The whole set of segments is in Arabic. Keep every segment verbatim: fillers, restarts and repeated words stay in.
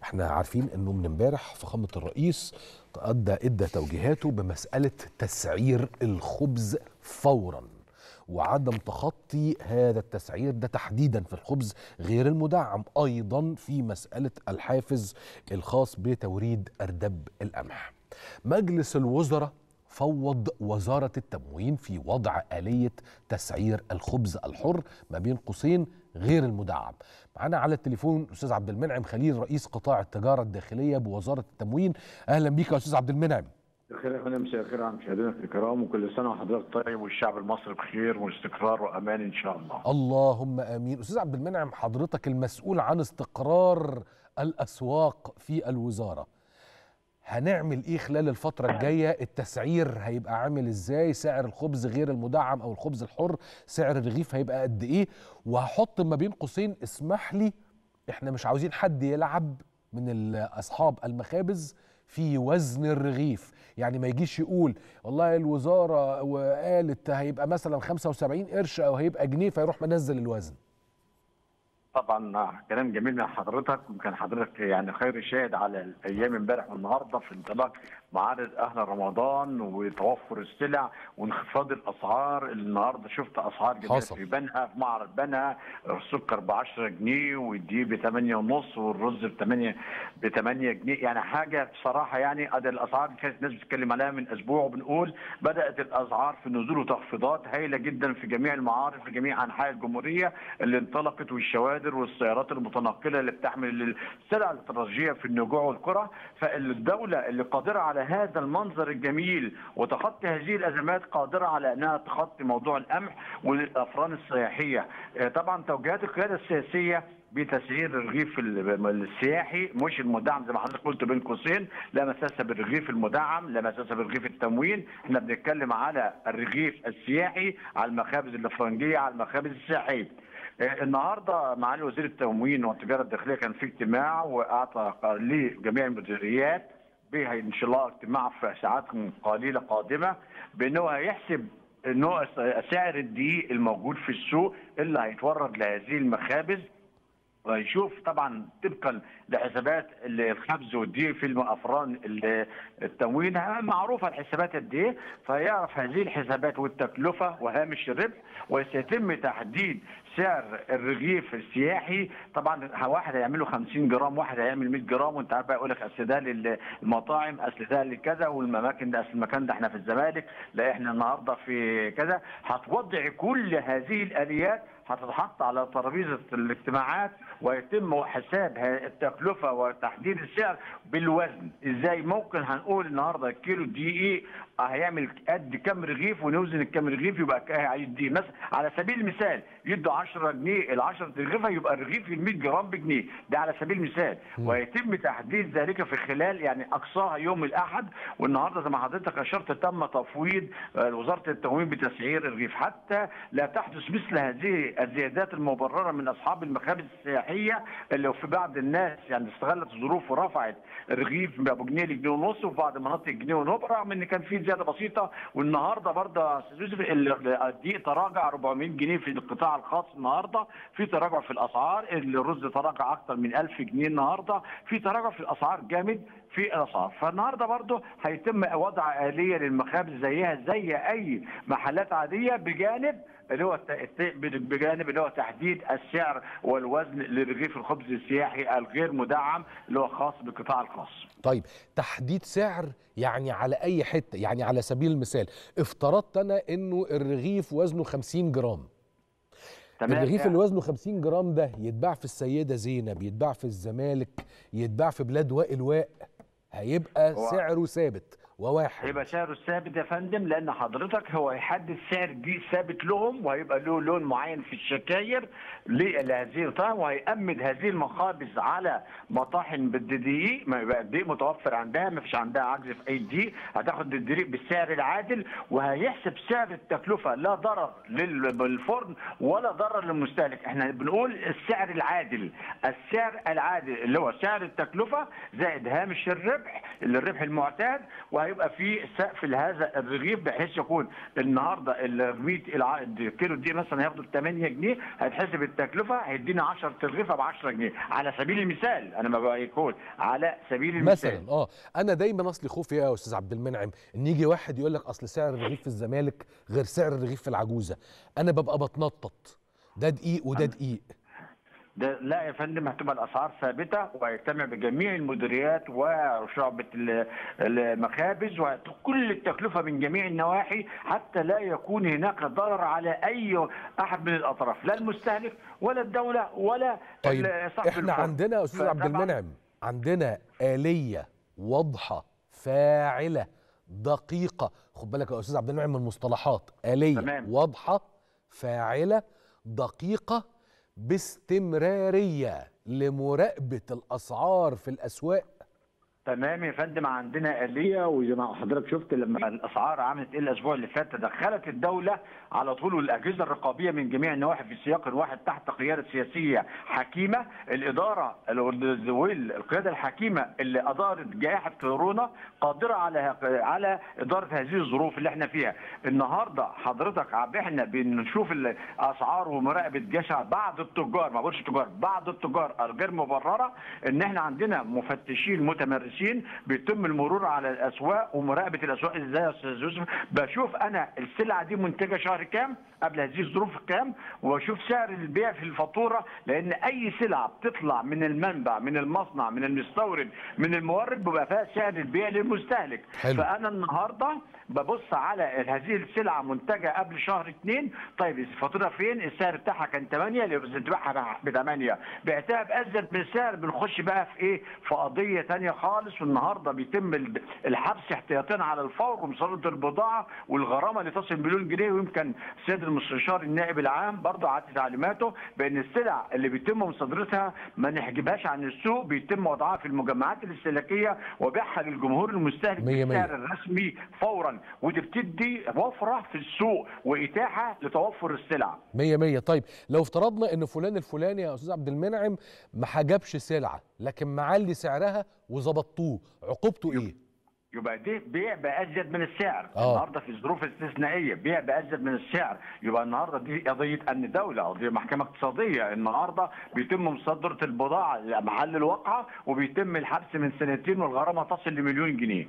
احنا عارفين انه من امبارح فخامة الرئيس ادى ادى توجيهاته بمسألة تسعير الخبز فورا وعدم تخطي هذا التسعير ده تحديدا في الخبز غير المدعم، ايضا في مسألة الحافز الخاص بتوريد اردب القمح. مجلس الوزراء فوض وزارة التموين في وضع آلية تسعير الخبز الحر ما بين قوسين غير المدعم. معانا على التليفون الأستاذ عبد المنعم خليل رئيس قطاع التجارة الداخلية بوزارة التموين. أهلا بيك يا أستاذ عبد المنعم. بخير يا فندم، مساء الخير على مشاهدينا الكرام، وكل سنة وحضرتك طيب والشعب المصري بخير واستقرار وأمان إن شاء الله. اللهم آمين. أستاذ عبد المنعم، حضرتك المسؤول عن استقرار الأسواق في الوزارة. هنعمل ايه خلال الفترة الجاية؟ التسعير هيبقى عامل ازاي؟ سعر الخبز غير المدعم او الخبز الحر سعر الرغيف هيبقى قد ايه؟ وهحط ما بين قوسين اسمح لي، احنا مش عاوزين حد يلعب من اصحاب المخابز في وزن الرغيف، يعني ما يجيش يقول والله الوزارة وقالت هيبقى مثلا خمسة وسبعين قرش او هيبقى جنيه فيروح منزل الوزن. طبعا كلام جميل من حضرتك، وكان حضرتك يعني خير شاهد على الايام امبارح والنهارده في انطلاق معارض اهل رمضان وتوفر السلع وانخفاض الاسعار. النهارده شفت اسعار جميله في بنها، في معرض بنها السكر ب عشرة جنيه والدقيق ب ثمانية ونص والرز ب ثمانية ب ثمانية جنيه، يعني حاجه بصراحه يعني ادي الاسعار اللي كانت الناس بتتكلم عليها من اسبوع، وبنقول بدات الاسعار في نزول وتخفيضات هائله جدا في جميع المعارض في جميع انحاء الجمهوريه اللي انطلقت، والشوادر والسيارات المتنقله اللي بتحمل السلع الاستراتيجيه في النجوع والقرى. فالدوله اللي قادره على هذا المنظر الجميل وتخطي هذه الازمات قادره على انها تخطي موضوع القمح والافران السياحيه. طبعا توجيهات القياده السياسيه بتسعير الرغيف السياحي مش المدعم زي ما حضرتك قلت بين قوسين، لا مساس بالرغيف المدعم، لا مساس بالرغيف التموين، احنا بنتكلم على الرغيف السياحي، على المخابز الافرنجيه، على المخابز السياحيه. النهارده معالي وزير التموين والتجاره الداخليه كان في اجتماع واعطى لجميع المديريات به ان شاء الله اجتماع في ساعات قليله قادمه بانه هيحسب نوع سعر الدقيق الموجود في السوق اللي هيتورد لهذه المخابز، ويشوف طبعا طبقا لحسابات الخبز والدقيق في الافران التموين معروفه الحسابات قد ايه، فيعرف هذه الحسابات والتكلفه وهامش الربح، وسيتم تحديد سعر الرغيف السياحي. طبعا واحد هيعمل له خمسين جرام، واحد هيعمل مية جرام، وانت عارف بقى يقول لك اصل ده للمطاعم، اصل ده لكذا، والاماكن ده اصل المكان ده احنا في الزمالك، لا احنا النهارده في كذا. هتوضع كل هذه الاليات هتتحط على ترابيزه الاجتماعات ويتم حساب التكلفه وتحديد السعر بالوزن. ازاي ممكن هنقول النهارده كيلو دقيق هيعمل قد كام رغيف ونوزن الكام رغيف يبقى هيدي مثلا على سبيل المثال يدوا عشرة جنيه، ال عشرة رغيفه يبقى الرغيف ال مية جرام بجنيه، ده على سبيل المثال، ويتم تحديد ذلك في خلال يعني اقصاها يوم الاحد. والنهارده زي ما حضرتك اشرت تم تفويض وزاره التموين بتسعير الرغيف حتى لا تحدث مثل هذه الزيادات المبرره من اصحاب المخابز السياحيه اللي في بعض الناس يعني استغلت الظروف ورفعت الرغيف ابو جنيه لجنيه ونص، وفي بعض المناطق جنيه ونص، رغم ان كان في زياده بسيطه. والنهارده برضه يا استاذ يوسف الدقيق تراجع أربعمية جنيه في القطاع الخاص، النهارده في تراجع في الاسعار، الرز تراجع اكثر من ألف جنيه، النهارده في تراجع في الاسعار جامد في الاسعار. فالنهارده برضه هيتم وضع آلية للمخابز زيها زي اي محلات عاديه، بجانب اللي هو بجانب اللي هو تحديد السعر والوزن لرغيف الخبز السياحي الغير مدعم اللي هو خاص بالقطاع الخاص. طيب تحديد سعر يعني على اي حته؟ يعني على سبيل المثال افترضت انا انه الرغيف وزنه خمسين جرام، تمام، الرغيف اللي وزنه خمسين جرام ده يتباع في السيده زينب، يتباع في الزمالك، يتباع في بلاد واء الواء، هيبقى سعره ثابت وواحد؟ هيبقى سعره ثابت يا فندم، لان حضرتك هو هيحدد سعر دي ثابت لهم، وهيبقى له لون معين في الشكاير لهذه الطعم، وهيأمد هذه المخابز على مطاحن بالدقيق، ما يبقى الدقيق متوفر عندها، ما فيش عندها عجز في اي دقيق، هتاخد الدقيق بالسعر العادل، وهيحسب سعر التكلفه لا ضرر للفرن ولا ضرر للمستهلك. احنا بنقول السعر العادل، السعر العادل اللي هو سعر التكلفه زائد هامش الربح، الربح المعتاد، وهيبقى في سقف لهذا الرغيف بحيث يكون النهارده ال مية كيلو دي مثلا هياخدوا ب ثمانية جنيه، هتحسب التكلفه هيدينا عشرة رغيفه ب عشرة جنيه على سبيل المثال. انا ما بقول على سبيل المثال مثلا. اه انا دايما اصلي خوفي يا استاذ عبد المنعم ان يجي واحد يقول لك اصل سعر الرغيف في الزمالك غير سعر الرغيف في العجوزه، انا ببقى بتنطط، ده دقيق وده دقيق. ده لا يا فندم، هتبقى الاسعار ثابته وهيجتمع بجميع المديريات وشعبه المخابز وكل التكلفه من جميع النواحي حتى لا يكون هناك ضرر على اي احد من الاطراف، لا المستهلك ولا الدوله ولا طيب صاحب احنا الفرن. عندنا يا استاذ عبد المنعم عندنا آلية واضحة فاعلة دقيقة، خد بالك يا استاذ عبد المنعم من المصطلحات، آلية تمام. واضحة فاعلة دقيقة باستمرارية لمراقبة الأسعار في الأسواق. تمام يا فندم، عندنا آلية، وزي ما حضرتك شفت لما الاسعار عملت ايه الاسبوع اللي فات تدخلت الدوله على طول والاجهزه الرقابيه من جميع النواحي في سياق واحد تحت قياده سياسيه حكيمه. الاداره والقياده الحكيمه اللي ادارت جائحه كورونا قادره على على اداره هذه الظروف اللي احنا فيها. النهارده حضرتك احنا بنشوف الاسعار ومراقبه جشع بعض التجار، ما بقولش تجار، بعض التجار الغير مبرره، ان احنا عندنا مفتشين متمرسين بيتم المرور على الاسواق ومراقبه الاسواق. ازاي يا استاذ يوسف؟ بشوف انا السلعه دي منتجه شهر كام قبل هذه الظروف كام، واشوف سعر البيع في الفاتوره، لان اي سلعه بتطلع من المنبع من المصنع من المستورد من المورد بيبقى فيها سعر البيع للمستهلك. حلو. فانا النهارده ببص على هذه السلعه منتجه قبل شهر اثنين، طيب الفاتوره فين؟ السعر بتاعها كان ثمانية، اللي بتبيعها ب ثمانية، بعتها بازيد من السعر، بنخش بقى في ايه؟ في قضيه ثانيه خالص. والنهارده بيتم الحبس احتياطيا على الفور ومصادره البضاعه والغرامه اللي تصل مليون جنيه. ويمكن السيد المستشار النائب العام برضه عاد تعليماته بان السلع اللي بيتم مصادرتها ما نحجبهاش عن السوق، بيتم وضعها في المجمعات الاستهلاكيه وبيعها للجمهور المستهلك بالسعر الرسمي فورا، ودي بتدي وفره في السوق واتاحه لتوفر السلع. مية مية. طيب لو افترضنا ان فلان الفلاني يا استاذ عبد المنعم ما حجبش سلعه لكن معلي سعرها وظبطوه، عقوبته ايه؟ يبقى ده بيع بازيد من السعر. آه. النهارده في ظروف استثنائيه بيع بازيد من السعر، يبقى النهارده دي قضيه امن دوله، قضيه محكمه اقتصاديه. النهارده بيتم مصادره البضاعه محل الواقعه وبيتم الحبس من سنتين والغرامه تصل لمليون جنيه.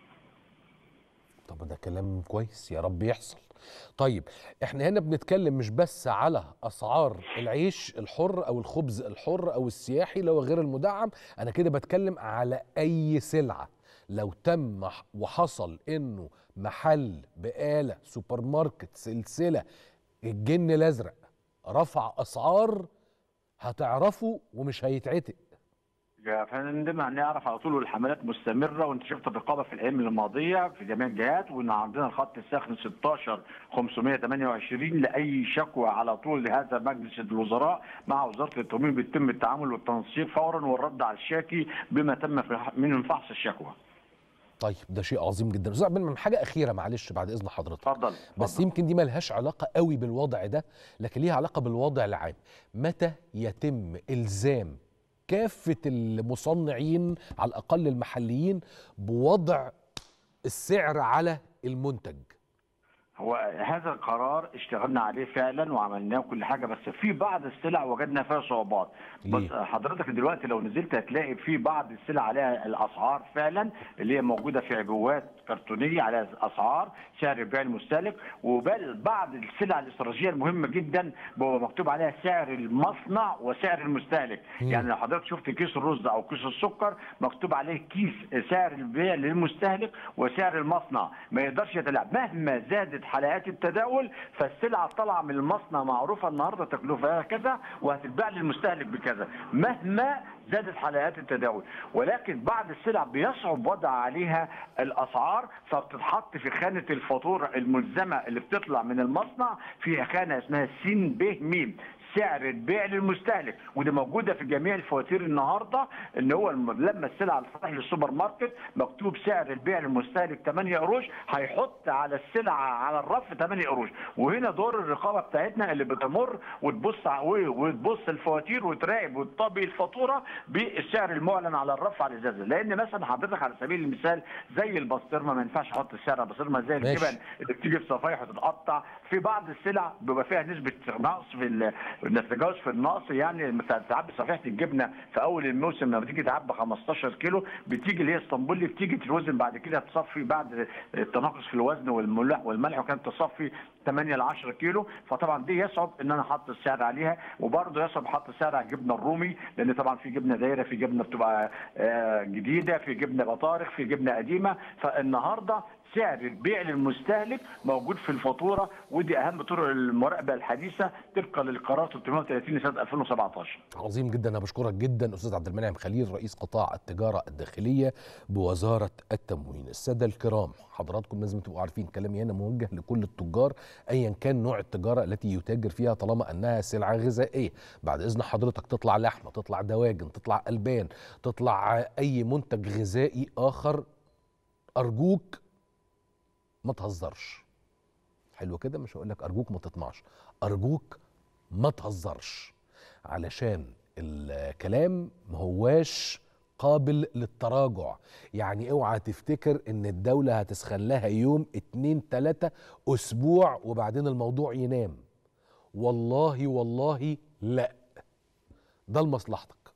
طب ده كلام كويس، يا رب يحصل. طيب احنا هنا بنتكلم مش بس على اسعار العيش الحر او الخبز الحر او السياحي لو غير المدعم، انا كده بتكلم على اي سلعه لو تم وحصل انه محل بقاله سوبر ماركت سلسله الجن الازرق رفع اسعار هتعرفوا ومش هيتعتق. يا فندم هنعرف على طول، والحملات مستمره، وانت شفت الرقابه في الايام الماضيه في جميع الجهات، وان عندنا الخط الساخن ستاشر خمسمية وتمنية وعشرين لاي شكوى على طول لهذا مجلس الوزراء مع وزاره التموين، بيتم التعامل والتنسيق فورا والرد على الشاكي بما تم من فحص الشكوى. طيب ده شيء عظيم جدا. استاذ عبد المنعم حاجه اخيره معلش بعد اذن حضرتك. اتفضل. بس يمكن دي مالهاش علاقه قوي بالوضع ده لكن ليها علاقه بالوضع العام. متى يتم الزام كافة المصنعين على الأقل المحليين بوضع السعر على المنتج؟ هو هذا القرار اشتغلنا عليه فعلا وعملناه كل حاجه، بس في بعض السلع وجدنا فيها صعوبات. بس حضرتك دلوقتي لو نزلت هتلاقي في بعض السلع عليها الاسعار فعلا اللي هي موجوده في عبوات كرتونيه عليها اسعار سعر بيع المستهلك، وبل بعض السلع الاستراتيجيه المهمه جدا بيبقى مكتوب عليها سعر المصنع وسعر المستهلك. مم. يعني لو حضرتك شفت كيس الرز او كيس السكر مكتوب عليه كيس سعر البيع للمستهلك وسعر المصنع، ما يقدرش يتلاعب مهما زادت حلقات التداول، فالسلعه طالعه من المصنع معروفه النهارده تكلفتها كذا وهتتباع للمستهلك بكذا مهما زادت حلقات التداول. ولكن بعض السلع بيصعب وضع عليها الاسعار فبتتحط في خانه الفاتوره الملزمه اللي بتطلع من المصنع، فيها خانه اسمها س ب م. س سعر البيع للمستهلك، ودي موجوده في جميع الفواتير النهارده، ان هو لما السلعه تروح للسوبر ماركت مكتوب سعر البيع للمستهلك ثمانية قروش، هيحط على السلعه على الرف ثمانية قروش. وهنا دور الرقابه بتاعتنا اللي بتمر وتبص وتبص الفواتير وتراقب وتطبق الفاتوره بالسعر المعلن على الرف على الازازه. لان مثلا حضرتك على سبيل المثال زي البسطرمه ما ينفعش احط السعر على البسطرمه، زي الجبن اللي بتيجي في صفايح وتتقطع، في بعض السلع بيبقى فيها نسبه نقص في النتاجات في النقص، يعني تعبي صفيحه الجبنه في اول الموسم لما بتيجي تعبي خمستاشر كيلو، بتيجي اللي هي اسطنبولي بتيجي توزن بعد كده تصفي بعد التناقص في الوزن والملح والملح وكانت تصفي ثمانية ل عشرة كيلو، فطبعا دي يصعب ان انا احط السعر عليها. وبرضه يصعب احط السعر على الجبنه الرومي، لان طبعا في جبنه دايره، في جبنه بتبقى جديده، في جبنه بطارخ، في جبنه قديمه. فالنهارده سعر البيع للمستهلك موجود في الفاتوره، ودي اهم طرق المراقبه الحديثه طبقا للقرار ثلاثمائة وثلاثين لسنه ألفين وسبعطاشر. عظيم جدا، انا بشكرك جدا استاذ عبد المنعم خليل رئيس قطاع التجاره الداخليه بوزاره التموين. الساده الكرام، حضراتكم لازم تبقوا عارفين كلامي هنا موجه لكل التجار ايا كان نوع التجاره التي يتاجر فيها طالما انها سلعه غذائيه. بعد اذن حضرتك تطلع لحمه، تطلع دواجن، تطلع البان، تطلع اي منتج غذائي اخر، ارجوك ما تهزرش. حلو كده؟ مش هقول لك ارجوك ما تطمعش، ارجوك ما تهزرش، علشان الكلام ما هواش قابل للتراجع. يعني اوعى تفتكر ان الدولة هتسخن لها يوم اتنين تلاتة اسبوع وبعدين الموضوع ينام. والله والله لا، ده لمصلحتك،